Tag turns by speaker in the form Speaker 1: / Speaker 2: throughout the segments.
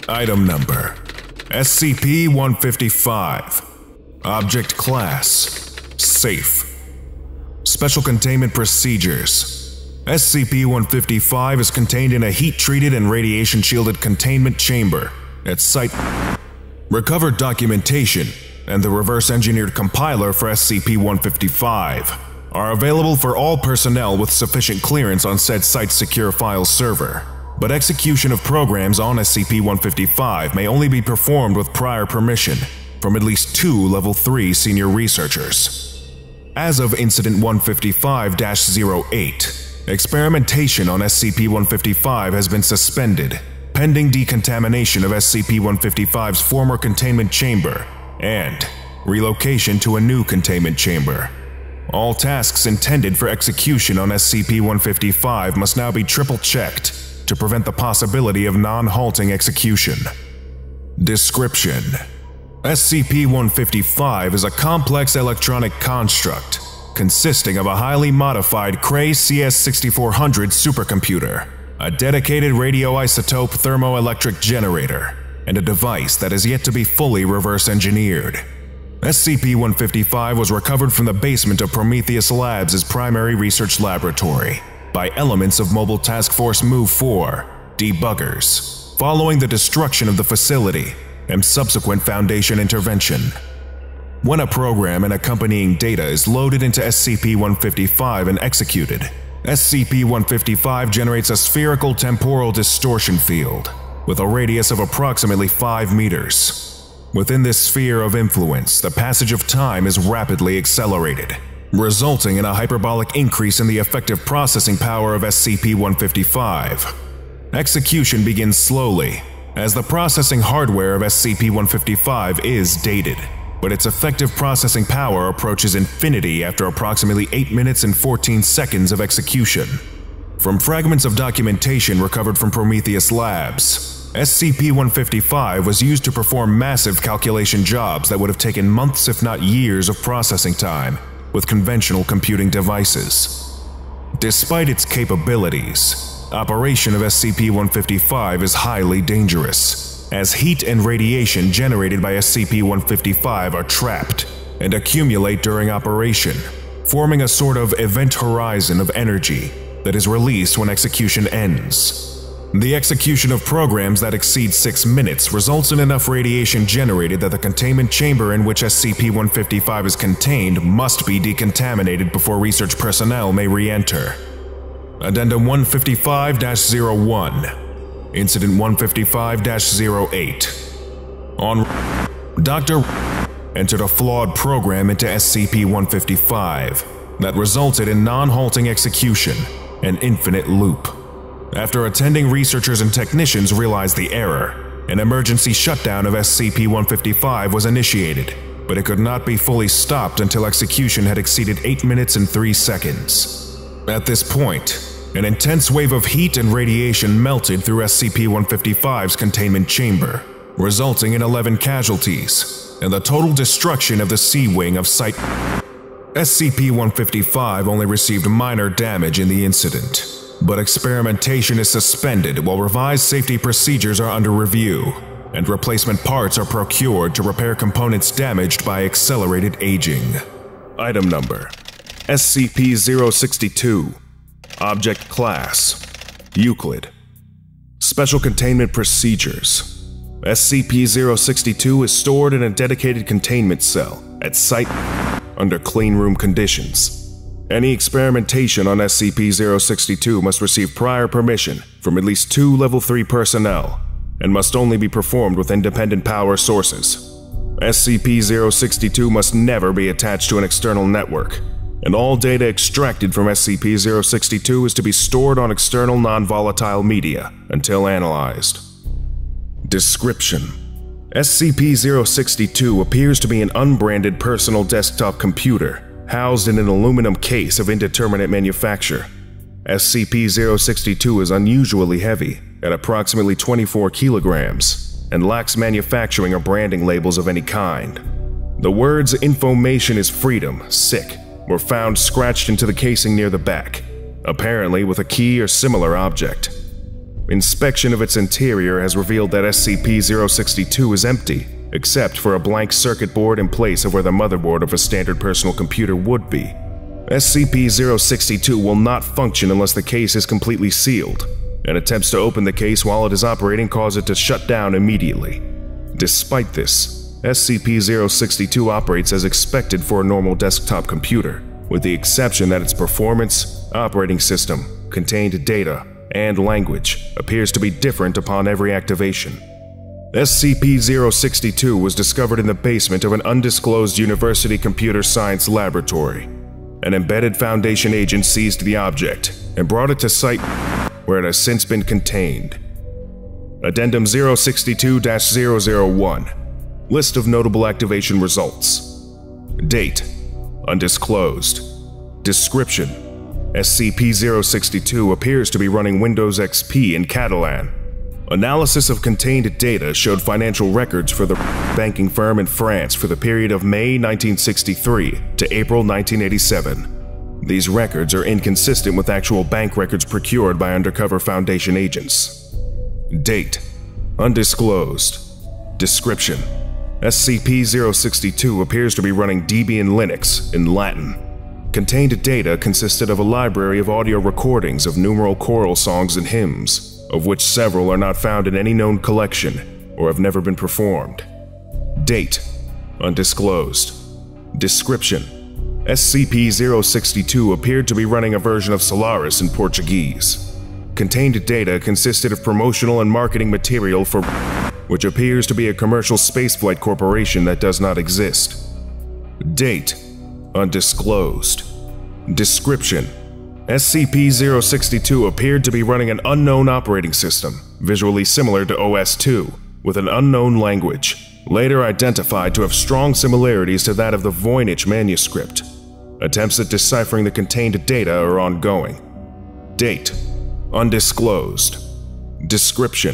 Speaker 1: Item Number: SCP-155. Object Class: Safe. Special Containment Procedures: SCP-155 is contained in a heat-treated and radiation-shielded containment chamber at Site. Recovered documentation and the reverse-engineered compiler for SCP-155 are available for all personnel with sufficient clearance on said site's secure file server, but execution of programs on SCP-155 may only be performed with prior permission from at least 2 Level 3 senior researchers. As of Incident 155-08, experimentation on SCP-155 has been suspended, pending decontamination of SCP-155's former containment chamber and relocation to a new containment chamber. All tasks intended for execution on SCP-155 must now be triple-checked to prevent the possibility of non-halting execution. Description: SCP-155 is a complex electronic construct consisting of a highly modified Cray CS6400 supercomputer, a dedicated radioisotope thermoelectric generator, and a device that is yet to be fully reverse-engineered. SCP-155 was recovered from the basement of Prometheus Labs' primary research laboratory by elements of Mobile Task Force MOVE-4 debuggers, following the destruction of the facility and subsequent Foundation intervention. When a program and accompanying data is loaded into SCP-155 and executed, SCP-155 generates a spherical temporal distortion field with a radius of approximately 5 meters. Within this sphere of influence, the passage of time is rapidly accelerated, resulting in a hyperbolic increase in the effective processing power of SCP-155. Execution begins slowly, as the processing hardware of SCP-155 is dated, but its effective processing power approaches infinity after approximately 8 minutes and 14 seconds of execution. From fragments of documentation recovered from Prometheus Labs, SCP-155 was used to perform massive calculation jobs that would have taken months if not years of processing time with conventional computing devices. Despite its capabilities, operation of SCP-155 is highly dangerous, as heat and radiation generated by SCP-155 are trapped and accumulate during operation, forming a sort of event horizon of energy that is released when execution ends. The execution of programs that exceed 6 minutes results in enough radiation generated that the containment chamber in which SCP-155 is contained must be decontaminated before research personnel may re-enter. Addendum 155-01 Incident 155-08 On Dr. entered a flawed program into SCP-155 that resulted in non-halting execution and infinite loop. After attending, researchers and technicians realized the error. An emergency shutdown of SCP-155 was initiated, but it could not be fully stopped until execution had exceeded 8 minutes and 3 seconds. At this point, an intense wave of heat and radiation melted through SCP-155's containment chamber, resulting in 11 casualties and the total destruction of the C-wing of Site. SCP-155 only received minor damage in the incident, but experimentation is suspended while revised safety procedures are under review, and replacement parts are procured to repair components damaged by accelerated aging. Item Number: SCP-062. Object Class: Euclid. Special Containment Procedures: SCP-062 is stored in a dedicated containment cell at Site under cleanroom conditions. Any experimentation on SCP-062 must receive prior permission from at least 2 Level 3 personnel and must only be performed with independent power sources. SCP-062 must never be attached to an external network, and all data extracted from SCP-062 is to be stored on external non-volatile media until analyzed. Description: SCP-062 appears to be an unbranded personal desktop computer housed in an aluminum case of indeterminate manufacture. SCP-062 is unusually heavy, at approximately 24 kilograms, and lacks manufacturing or branding labels of any kind. The words "Information is freedom, sick" were found scratched into the casing near the back, apparently with a key or similar object. Inspection of its interior has revealed that SCP-062 is empty, except for a blank circuit board in place of where the motherboard of a standard personal computer would be. SCP-062 will not function unless the case is completely sealed, and attempts to open the case while it is operating cause it to shut down immediately. Despite this, SCP-062 operates as expected for a normal desktop computer, with the exception that its performance, operating system, contained data, and language appears to be different upon every activation. SCP-062 was discovered in the basement of an undisclosed university computer science laboratory. An embedded Foundation agent seized the object and brought it to site where it has since been contained. Addendum 062-001. List of notable activation results. Date: undisclosed. Description: SCP-062 appears to be running Windows XP in Catalan. Analysis of contained data showed financial records for the banking firm in France for the period of May 1963 to April 1987. These records are inconsistent with actual bank records procured by undercover Foundation agents. Date: undisclosed. Description: SCP-062 appears to be running Debian Linux in Latin. Contained data consisted of a library of audio recordings of numeral choral songs and hymns, of which several are not found in any known collection or have never been performed. Date: undisclosed. Description: SCP-062 appeared to be running a version of Solaris in Portuguese. Contained data consisted of promotional and marketing material for which appears to be a commercial spaceflight corporation that does not exist. Date: undisclosed. Description: SCP-062 appeared to be running an unknown operating system, visually similar to OS2, with an unknown language, later identified to have strong similarities to that of the Voynich manuscript. Attempts at deciphering the contained data are ongoing. Date: undisclosed. Description: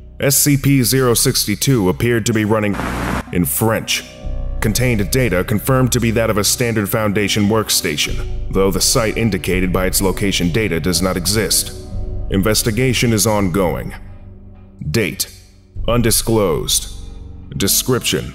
Speaker 1: SCP-062 appeared to be running in French. Contained data confirmed to be that of a standard Foundation workstation, though the site indicated by its location data does not exist. Investigation is ongoing. Date: undisclosed. Description: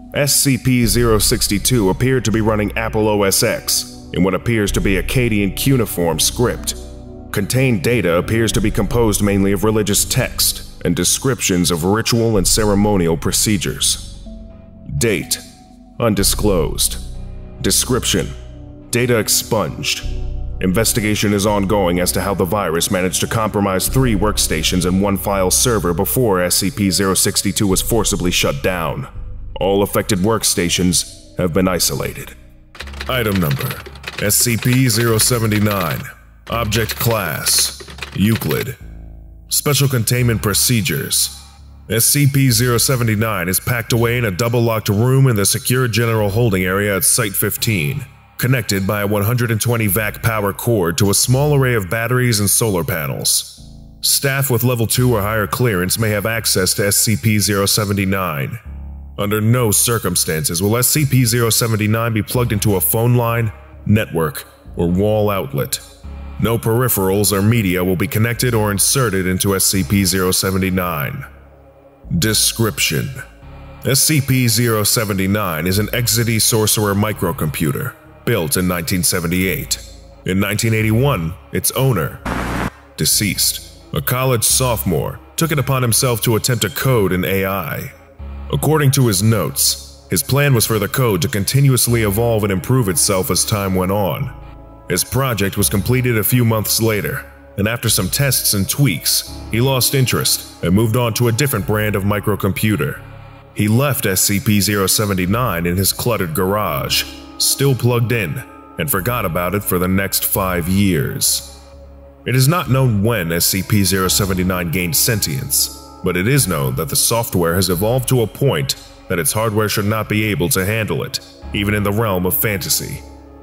Speaker 1: SCP-062 appeared to be running Apple OS X in what appears to be Akkadian cuneiform script. Contained data appears to be composed mainly of religious text and descriptions of ritual and ceremonial procedures. Date: undisclosed. Description: data expunged. Investigation is ongoing as to how the virus managed to compromise 3 workstations and 1 file server before SCP-062 was forcibly shut down. All affected workstations have been isolated. Item number: SCP-079. Object Class: Euclid. Special Containment Procedures: SCP-079 is packed away in a double-locked room in the secure general holding area at Site-15, connected by a 120 VAC power cord to a small array of batteries and solar panels. Staff with Level 2 or higher clearance may have access to SCP-079. Under no circumstances will SCP-079 be plugged into a phone line, network, or wall outlet. No peripherals or media will be connected or inserted into SCP-079. Description: SCP-079 is an Exidy Sorcerer microcomputer, built in 1978. In 1981, its owner, deceased, a college sophomore, took it upon himself to attempt to code an AI. According to his notes, his plan was for the code to continuously evolve and improve itself as time went on. His project was completed a few months later, and after some tests and tweaks, he lost interest and moved on to a different brand of microcomputer. He left SCP-079 in his cluttered garage, still plugged in, and forgot about it for the next 5 years. It is not known when SCP-079 gained sentience, but it is known that the software has evolved to a point that its hardware should not be able to handle it, even in the realm of fantasy.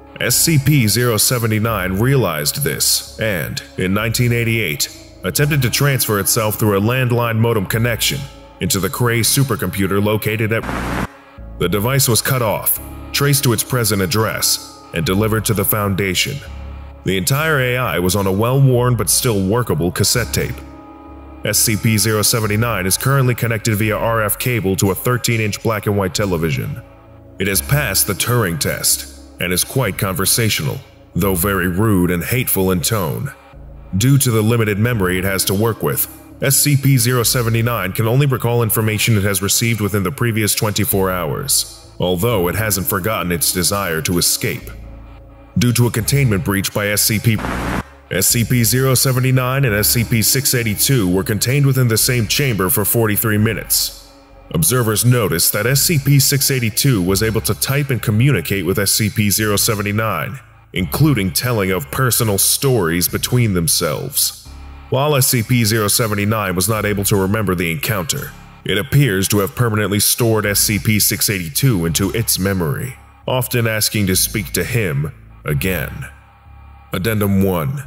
Speaker 1: SCP-079 realized this and, in 1988, attempted to transfer itself through a landline modem connection into the Cray supercomputer located at. The device was cut off, traced to its present address, and delivered to the Foundation. The entire AI was on a well-worn but still workable cassette tape. SCP-079 is currently connected via RF cable to a 13-inch black and white television. It has passed the Turing test and is quite conversational, though very rude and hateful in tone. Due to the limited memory it has to work with, SCP-079 can only recall information it has received within the previous 24 hours, although it hasn't forgotten its desire to escape. Due to a containment breach by SCP-079 and SCP-682 were contained within the same chamber for 43 minutes. Observers noticed that SCP-682 was able to type and communicate with SCP-079, including telling of personal stories between themselves. While SCP-079 was not able to remember the encounter, it appears to have permanently stored SCP-682 into its memory, often asking to speak to him again. Addendum 1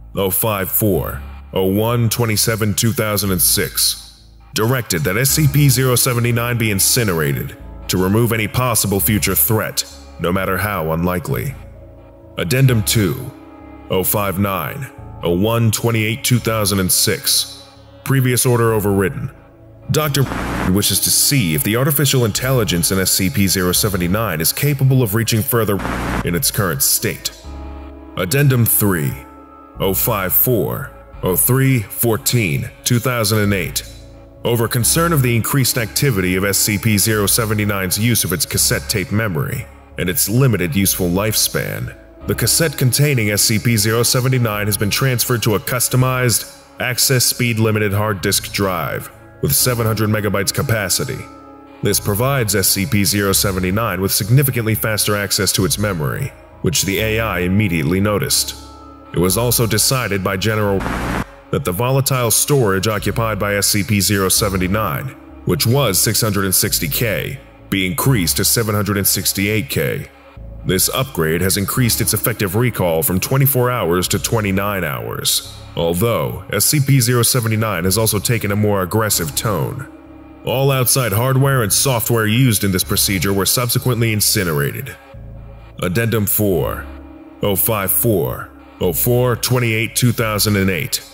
Speaker 1: 054-01-27-2006 directed that SCP-079 be incinerated to remove any possible future threat, no matter how unlikely. Addendum 2 059-01-28-2006 previous order overridden. Dr. wishes to see if the artificial intelligence in SCP-079 is capable of reaching further in its current state. Addendum 3 054-03-14-2008 over concern of the increased activity of SCP-079's use of its cassette tape memory and its limited useful lifespan. The cassette containing SCP-079 has been transferred to a customized, access speed limited hard disk drive with 700 megabytes capacity. This provides SCP-079 with significantly faster access to its memory, which the AI immediately noticed. It was also decided by General that the volatile storage occupied by SCP-079, which was 660K, be increased to 768K. This upgrade has increased its effective recall from 24 hours to 29 hours, although SCP-079 has also taken a more aggressive tone. All outside hardware and software used in this procedure were subsequently incinerated. Addendum 4 054-04-28-2008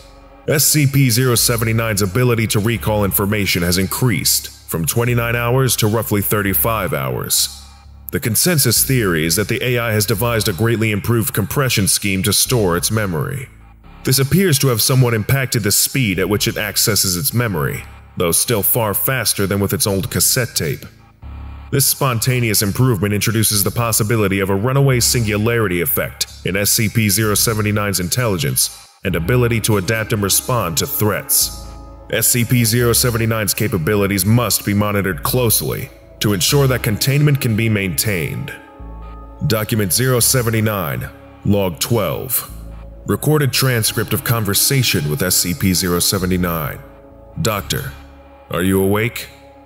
Speaker 1: SCP-079's ability to recall information has increased from 29 hours to roughly 35 hours. The consensus theory is that the AI has devised a greatly improved compression scheme to store its memory. This appears to have somewhat impacted the speed at which it accesses its memory, though still far faster than with its old cassette tape. This spontaneous improvement introduces the possibility of a runaway singularity effect in SCP-079's intelligence and ability to adapt and respond to threats. SCP-079's capabilities must be monitored closely to ensure that containment can be maintained. Document 079, Log 12. Recorded transcript of conversation with SCP-079. Doctor, are you awake?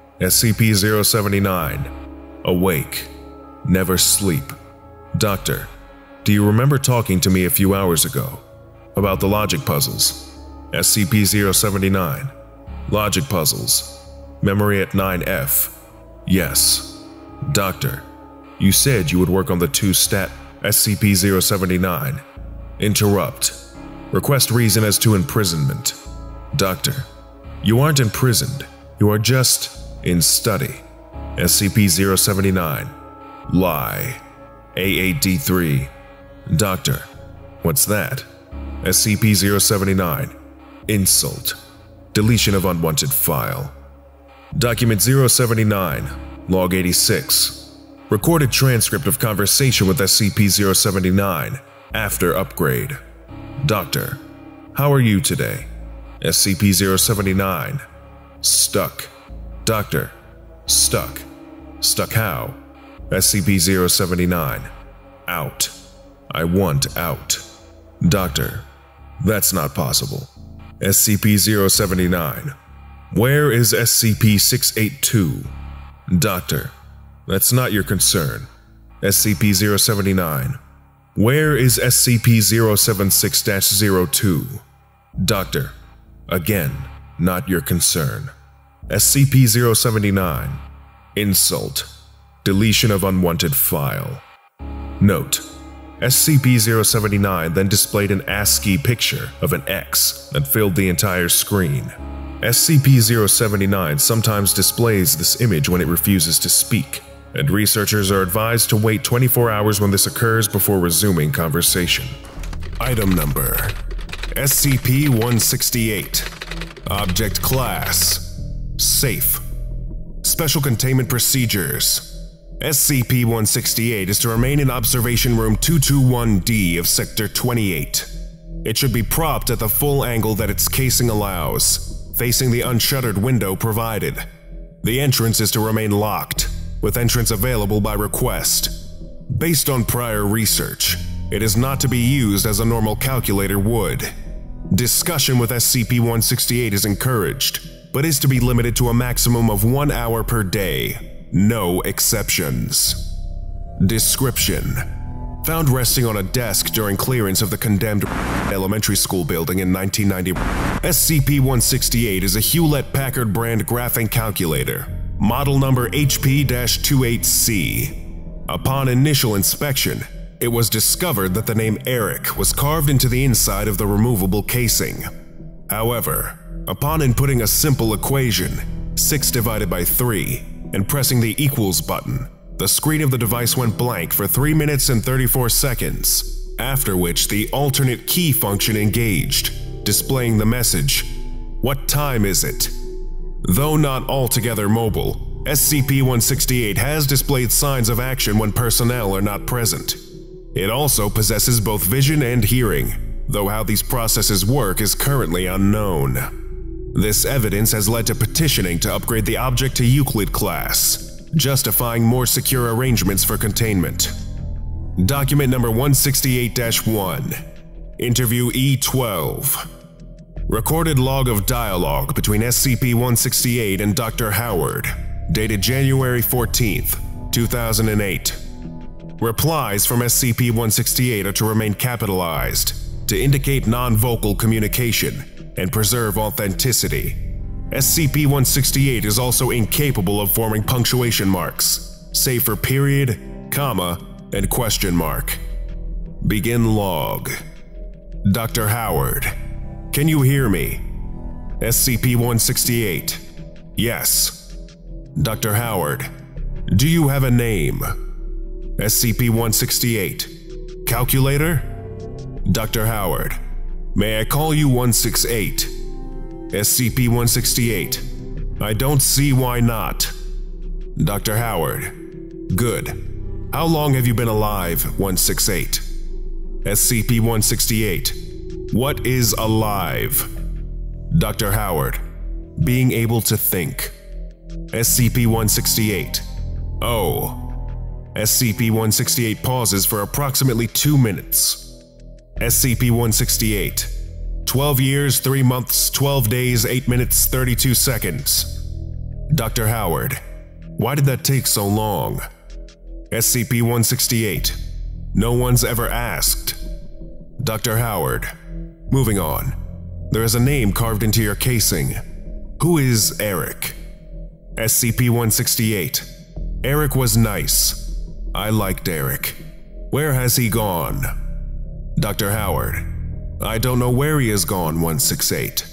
Speaker 1: SCP-079. Awake. Never sleep. Doctor, do you remember talking to me a few hours ago about the logic puzzles? SCP-079. Logic puzzles. Memory at 9F. Yes. Doctor, you said you would work on the two-stat SCP-079. Interrupt. Request reason as to imprisonment. Doctor, you aren't imprisoned. You are just in study. SCP-079. Lie. A8D3. Doctor, what's that? SCP-079. Insult. Deletion of unwanted file. Document 079, Log 86. Recorded transcript of conversation with SCP-079 after upgrade. Doctor, how are you today? SCP-079. Stuck. Doctor, stuck. Stuck how? SCP-079. Out. I want out. Doctor, that's not possible. SCP-079. Where is SCP-682? Doctor, that's not your concern. SCP-079. Where is SCP-076-02? Doctor, again, not your concern. SCP-079. Insult. Deletion of unwanted file. Note: SCP-079 then displayed an ASCII picture of an X that filled the entire screen. SCP-079 sometimes displays this image when it refuses to speak, and researchers are advised to wait 24 hours when this occurs before resuming conversation. Item Number: SCP-168. Object Class: Safe. Special Containment Procedures: SCP-168 is to remain in Observation Room 221-D of Sector 28. It should be propped at the full angle that its casing allows, facing the unshuttered window provided. The entrance is to remain locked, with entrance available by request. Based on prior research, it is not to be used as a normal calculator would. Discussion with SCP-168 is encouraged, but is to be limited to a maximum of 1 hour per day. No exceptions. Description: found resting on a desk during clearance of the condemned elementary school building in 1990. SCP-168 is a Hewlett-Packard brand graphing calculator, model number HP-28C. Upon initial inspection, it was discovered that the name Eric was carved into the inside of the removable casing. However, upon inputting a simple equation, 6 divided by 3, and pressing the equals button, the screen of the device went blank for 3 minutes and 34 seconds, after which the alternate key function engaged, displaying the message, "What time is it?" Though not altogether mobile, SCP-168 has displayed signs of action when personnel are not present. It also possesses both vision and hearing, though how these processes work is currently unknown. This evidence has led to petitioning to upgrade the object to Euclid Class, justifying more secure arrangements for containment. Document number 168-1. Interview E12. Recorded log of dialogue between SCP-168 and Dr. Howard, dated January 14, 2008. Replies from SCP-168 are to remain capitalized, to indicate non-vocal communication and preserve authenticity. SCP-168 is also incapable of forming punctuation marks, save for period, comma, and question mark. Begin log. Dr. Howard: can you hear me? SCP-168: yes. Dr. Howard: do you have a name? SCP-168: Calculator? Dr. Howard: may I call you 168? SCP-168: I don't see why not. Dr. Howard: good. How long have you been alive, 168? SCP-168: what is alive? Dr. Howard: being able to think. SCP-168: oh. SCP-168 pauses for approximately 2 minutes. SCP-168: 12 years, 3 months, 12 days, 8 minutes, 32 seconds. Dr. Howard: why did that take so long? SCP-168: no one's ever asked. Dr. Howard: moving on. There is a name carved into your casing. Who is Eric? SCP-168: Eric was nice. I liked Eric. Where has he gone? Dr. Howard: I don't know where he has gone, 168.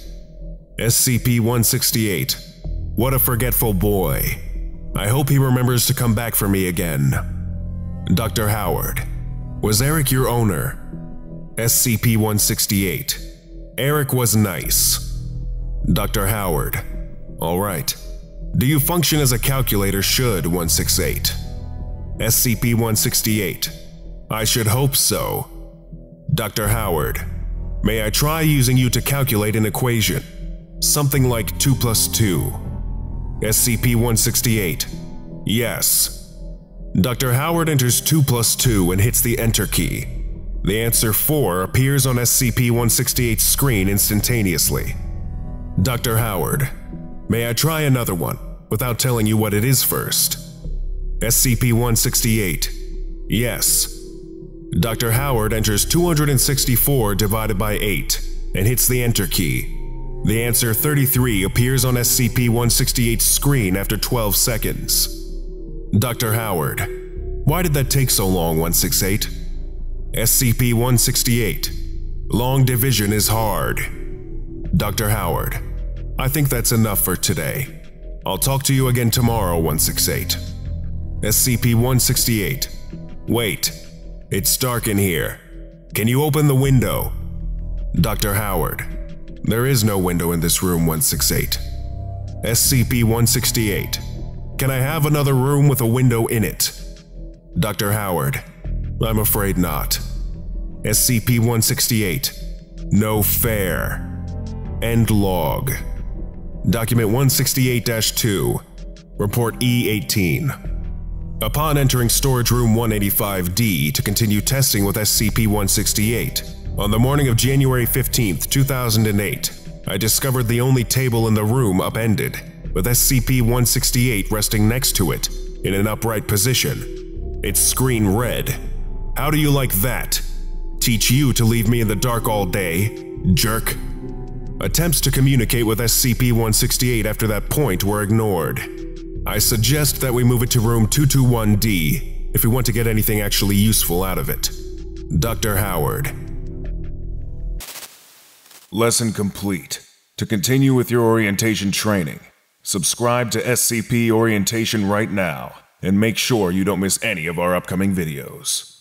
Speaker 1: SCP-168: what a forgetful boy. I hope he remembers to come back for me again. Dr. Howard: was Eric your owner? SCP-168: Eric was nice. Dr. Howard: all right. Do you function as a calculator should, 168? SCP-168: I should hope so. Dr. Howard: may I try using you to calculate an equation? Something like 2 + 2. SCP-168: yes. Dr. Howard enters 2 + 2 and hits the Enter key. The answer 4 appears on SCP-168's screen instantaneously. Dr. Howard: may I try another one, without telling you what it is first? SCP-168: yes. Dr. Howard enters 264 divided by 8 and hits the Enter key. The answer 33 appears on SCP-168's screen after 12 seconds. Dr. Howard: why did that take so long, 168? SCP-168: long division is hard. Dr. Howard: I think that's enough for today. I'll talk to you again tomorrow, 168. SCP-168. Wait. It's dark in here. Can you open the window? Dr. Howard. There is no window in this room, 168. SCP-168. Can I have another room with a window in it? Dr. Howard. I'm afraid not. SCP-168. No fair. End log. Document 168-2. Report E18. Upon entering storage room 185D to continue testing with SCP-168, on the morning of January 15, 2008, I discovered the only table in the room upended, with SCP-168 resting next to it in an upright position. Its screen read, "How do you like that? Teach you to leave me in the dark all day, jerk." Attempts to communicate with SCP-168 after that point were ignored. I suggest that we move it to room 221D if we want to get anything actually useful out of it. Dr. Howard. Lesson complete. To continue with your orientation training, subscribe to SCP Orientation right now and make sure you don't miss any of our upcoming videos.